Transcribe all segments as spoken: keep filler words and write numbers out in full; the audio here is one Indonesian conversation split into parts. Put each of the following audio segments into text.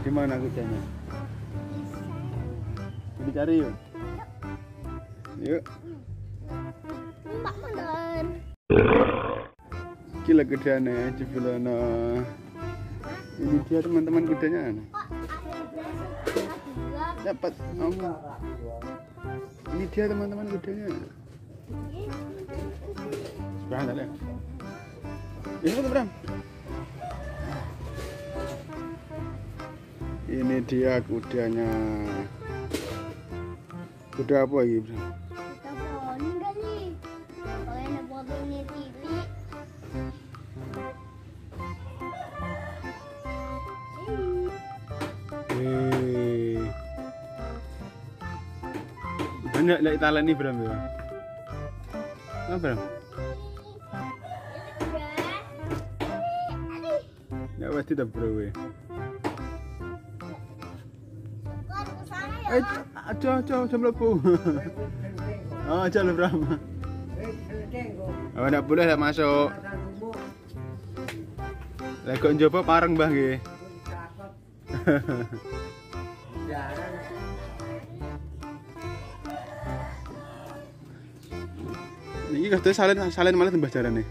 Di mana kudanya? Dicari yuk. Yuk. Mbak mundur. Gila kudanya, Zelona. Ini dia teman-teman kudanya. Dapat. Om. Ini dia teman-teman kudanya. Seberang tadi. Ini tuh Bram. Ini dia kudanya. Kuda apa lagi Bram? Kuda poni kali. Kalau yang botolnya cilik. Eh. Banyak lek Italia nih Bram ya. Apa Bram? Ya wes tidak bro we. Eh, aja aja aja mlebu. Oh, aja lho Bram. Oh, enggak boleh tak masuk. Lah kok njoba pareng Mbah nggih. Niki kadhe salin salin malah Mbah jarane.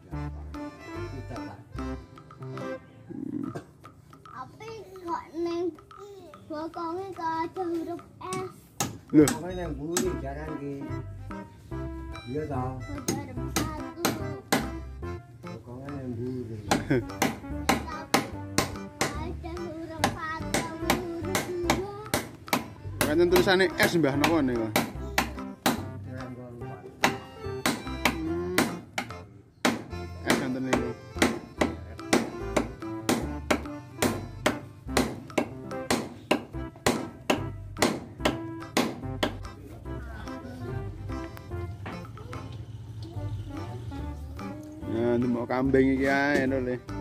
Pokoknya ada huruf S. Loh. Apa yang buri jarang di. Iya toh. Ada huruf satu. Pokoknya yang buri. Ada huruf satu, huruf dua. Kan tulisannya S Mbah napa niku? S kanten niku. Nah, mau kambing iki ae lho.